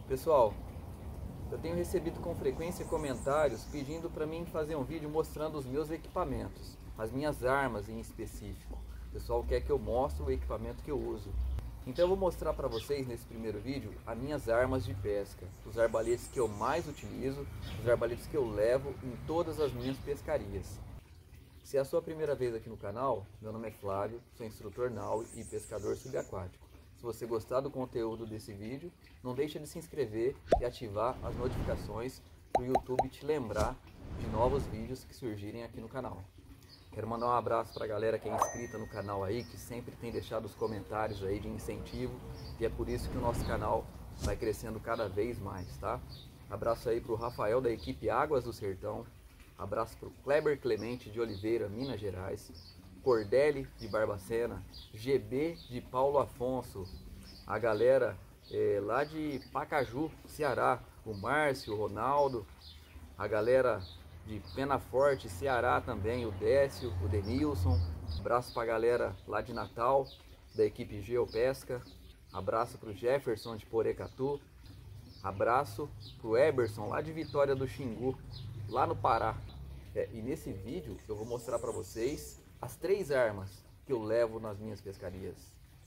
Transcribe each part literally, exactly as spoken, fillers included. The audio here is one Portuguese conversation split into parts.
Pessoal, eu tenho recebido com frequência comentários pedindo para mim fazer um vídeo mostrando os meus equipamentos, as minhas armas em específico. O pessoal quer que eu mostre o equipamento que eu uso. Então eu vou mostrar para vocês nesse primeiro vídeo as minhas armas de pesca, os arbaletes que eu mais utilizo, os arbaletes que eu levo em todas as minhas pescarias. Se é a sua primeira vez aqui no canal, meu nome é Flávio, sou instrutor nau e pescador subaquático. Se você gostar do conteúdo desse vídeo, não deixe de se inscrever e ativar as notificações para o YouTube te lembrar de novos vídeos que surgirem aqui no canal. Quero mandar um abraço para a galera que é inscrita no canal aí, que sempre tem deixado os comentários aí de incentivo, e é por isso que o nosso canal vai crescendo cada vez mais, tá? Abraço aí para o Rafael da equipe Águas do Sertão, abraço para o Kleber Clemente de Oliveira, Minas Gerais, Cordelli de Barbacena, G B de Paulo Afonso, a galera é, lá de Pacaju, Ceará, o Márcio, o Ronaldo, a galera de Penaforte, Ceará também, o Décio, o Denilson, abraço para a galera lá de Natal, da equipe Geopesca, abraço para o Jefferson de Porecatu, abraço para o Eberson lá de Vitória do Xingu, lá no Pará. É, e nesse vídeo eu vou mostrar para vocês as três armas que eu levo nas minhas pescarias.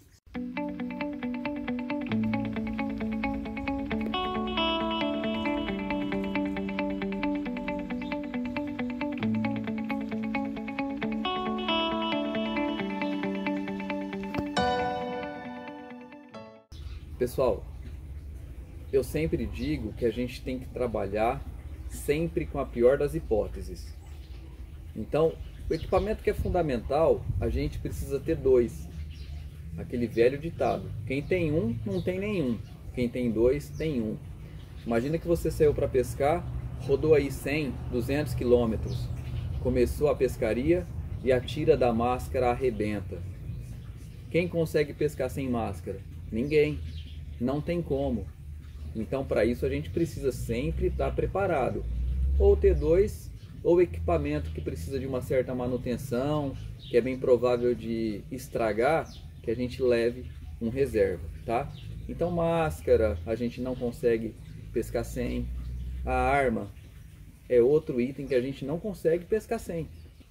Pessoal, eu sempre digo que a gente tem que trabalhar sempre com a pior das hipóteses. Então, o equipamento que é fundamental, a gente precisa ter dois. Aquele velho ditado: quem tem um, não tem nenhum. Quem tem dois, tem um. Imagina que você saiu para pescar, rodou aí cem, duzentos quilômetros, começou a pescaria e a tira da máscara arrebenta. Quem consegue pescar sem máscara? Ninguém. Não tem como. Então, para isso a gente precisa sempre estar preparado. Ou ter dois, ou equipamento que precisa de uma certa manutenção, que é bem provável de estragar, que a gente leve um reserva, tá? Então, máscara a gente não consegue pescar sem. A arma é outro item que a gente não consegue pescar sem.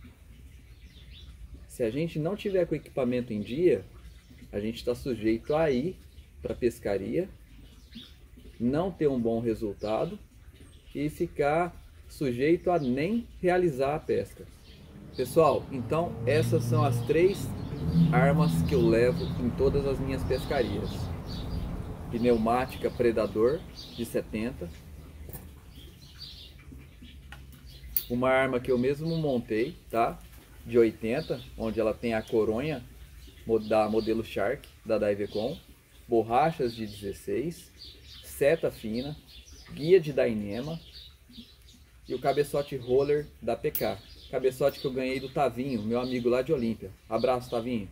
Se a gente não tiver com o equipamento em dia, a gente está sujeito a ir para pescaria, não ter um bom resultado e ficar sujeito a nem realizar a pesca. Pessoal, então essas são as três armas que eu levo em todas as minhas pescarias. Pneumática Predador de setenta, uma arma que eu mesmo montei, tá? De oitenta, onde ela tem a coronha da modelo Shark da Divecon, borrachas de dezesseis, seta fina, guia de Dyneema e o cabeçote roller da P K. Cabeçote que eu ganhei do Tavinho, meu amigo lá de Olímpia. Abraço, Tavinho.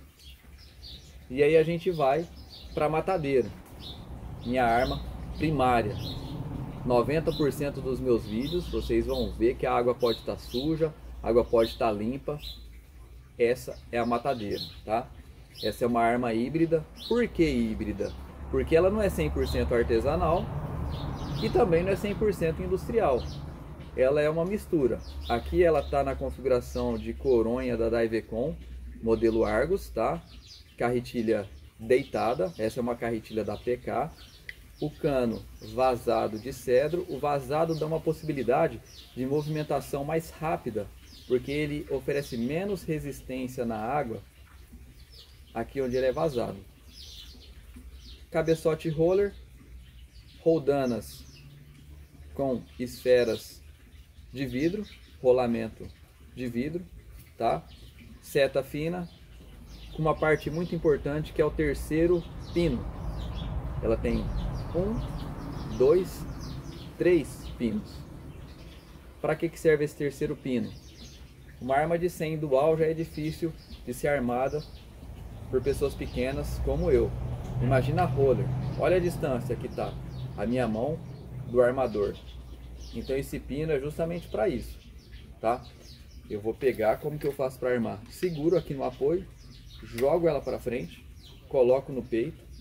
E aí a gente vai para a matadeira, minha arma primária. noventa por cento dos meus vídeos vocês vão ver que a água pode estar suja, a água pode estar limpa. Essa é a matadeira, tá? Essa é uma arma híbrida. Por que híbrida? Porque ela não é cem por cento artesanal e também não é cem por cento industrial. Ela é uma mistura. Aqui ela está na configuração de coronha da Divecon, modelo Argus, tá? Carretilha deitada, essa é uma carretilha da P K. O cano vazado de cedro. O vazado dá uma possibilidade de movimentação mais rápida, porque ele oferece menos resistência na água aqui onde ele é vazado. Cabeçote roller, roldanas com esferas de vidro, rolamento de vidro, tá? Seta fina, com uma parte muito importante que é o terceiro pino. Ela tem um, dois, três pinos. Para que que serve esse terceiro pino? Uma arma de cem dual já é difícil de ser armada por pessoas pequenas como eu. Imagina a roller, olha a distância que está a minha mão do armador. Então esse pino é justamente para isso, tá? Eu vou pegar, como que eu faço para armar? Seguro aqui no apoio, jogo ela para frente, coloco no peito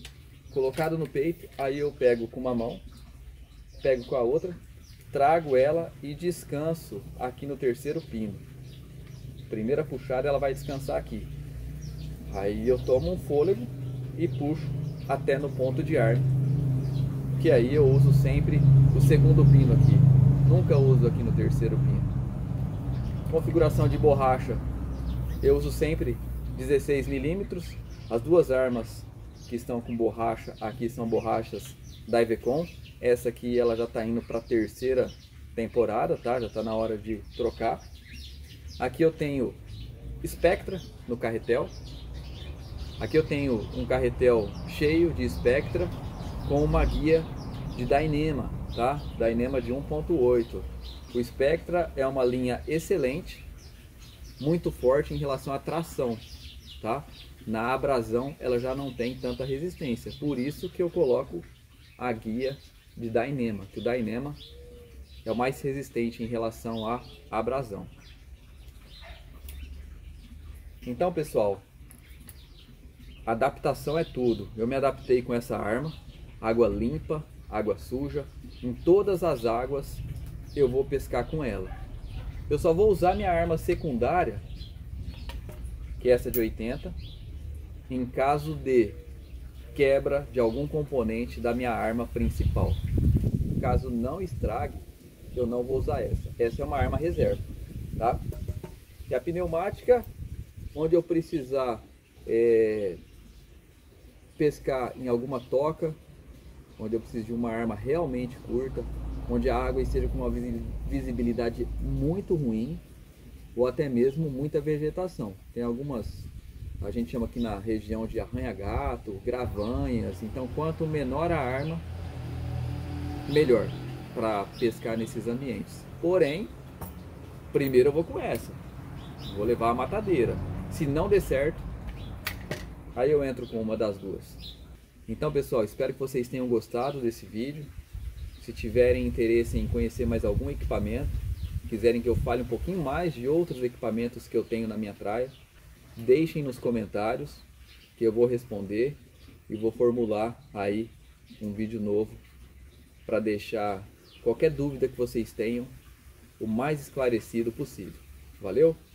colocado no peito, aí eu pego com uma mão, pego com a outra, trago ela e descanso aqui no terceiro pino. Primeira puxada ela vai descansar aqui. Aí eu tomo um fôlego e puxo até no ponto de ar. Que aí eu uso sempre o segundo pino aqui. Nunca uso aqui no terceiro pino. Configuração de borracha. Eu uso sempre dezesseis milímetros. As duas armas que estão com borracha aqui são borrachas da Ivecon. Essa aqui ela já está indo para a terceira temporada, tá? Já está na hora de trocar. Aqui eu tenho Spectra no carretel. Aqui eu tenho um carretel cheio de Spectra com uma guia de Dyneema, tá? Dyneema de um ponto oito. O Spectra é uma linha excelente, muito forte em relação à tração, tá? Na abrasão ela já não tem tanta resistência, por isso que eu coloco a guia de Dyneema, que o Dyneema é o mais resistente em relação à abrasão. Então, pessoal, adaptação é tudo. Eu me adaptei com essa arma, água limpa, água suja, em todas as águas eu vou pescar com ela. Eu só vou usar minha arma secundária, que é essa de oitenta, em caso de quebra de algum componente da minha arma principal. Caso não estrague, eu não vou usar essa. Essa é uma arma reserva, tá? E a pneumática, onde eu precisar é, pescar em alguma toca, onde eu preciso de uma arma realmente curta, onde a água esteja com uma visibilidade muito ruim, ou até mesmo muita vegetação. Tem algumas, a gente chama aqui na região de arranha-gato, gravanhas. Então quanto menor a arma, melhor para pescar nesses ambientes. Porém, primeiro eu vou com essa, vou levar a matadeira. Se não der certo, aí eu entro com uma das duas. Então, pessoal, espero que vocês tenham gostado desse vídeo. Se tiverem interesse em conhecer mais algum equipamento, quiserem que eu fale um pouquinho mais de outros equipamentos que eu tenho na minha praia, deixem nos comentários que eu vou responder e vou formular aí um vídeo novo para deixar qualquer dúvida que vocês tenham o mais esclarecido possível. Valeu?